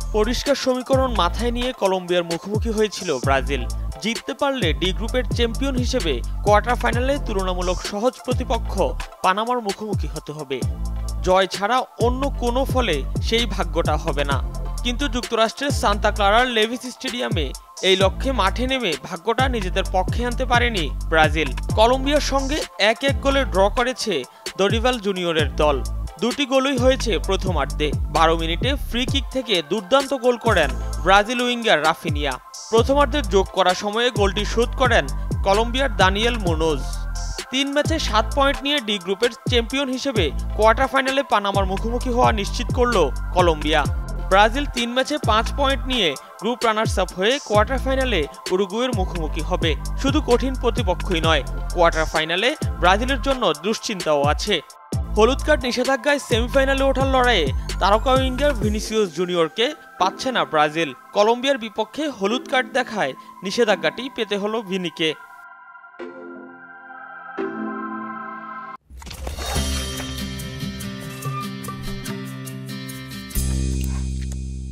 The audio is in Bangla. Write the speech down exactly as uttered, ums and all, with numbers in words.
পরিষ্কার সমীকরণ মাথায় নিয়ে কলম্বিয়ার মুখোমুখি হয়েছিল ব্রাজিল। জিততে পারলে ডি গ্রুপের চ্যাম্পিয়ন হিসেবে কোয়ার্টার ফাইনালে তুলনামূলক সহজ প্রতিপক্ষ পানামার মুখোমুখি হতে হবে। জয় ছাড়া অন্য কোনো ফলে সেই ভাগ্যটা হবে না। কিন্তু যুক্তরাষ্ট্রের সান্তা ক্লারার লেভিস স্টেডিয়ামে এই লক্ষ্যে মাঠে নেমে ভাগ্যটা নিজেদের পক্ষে আনতে পারেনি ব্রাজিল। কলম্বিয়ার সঙ্গে এক এক গোলে ড্র করেছে দরিভাল জুনিয়রের দল। দুটি গোলই হয়েছে প্রথমার্ধে। বারো মিনিটে ফ্রি কিক থেকে দুর্দান্ত গোল করেন ব্রাজিল উইঙ্গার রাফিনিয়া। প্রথমার্ধে যোগ করা সময়ে গোলটি শোধ করেন কলম্বিয়ার দানিয়েল মুনোজ। তিন ম্যাচে সাত পয়েন্ট নিয়ে ডি গ্রুপের চ্যাম্পিয়ন হিসেবে কোয়ার্টার ফাইনালে পানামার মুখোমুখি হওয়া নিশ্চিত করল কলম্বিয়া। ব্রাজিল তিন ম্যাচে পাঁচ পয়েন্ট নিয়ে গ্রুপ রানার্স আপ হয়ে কোয়ার্টার ফাইনালে উরুগুয়ের মুখোমুখি হবে। শুধু কঠিন প্রতিপক্ষই নয়, কোয়ার্টার ফাইনালে ব্রাজিলের জন্য দুশ্চিন্তাও আছে। হলুদ কার্ড নিষেধাজ্ঞায় সেমিফাইনালে ওঠার লড়াইয়ে তারকা উইঙ্গার ভিনিসিয়াস জুনিয়রকে পাচ্ছে না ব্রাজিল। কলম্বিয়ার বিপক্ষে হলুদ কার্ড দেখায় নিষেধাজ্ঞাটি পেতে হলো ভিনিকে।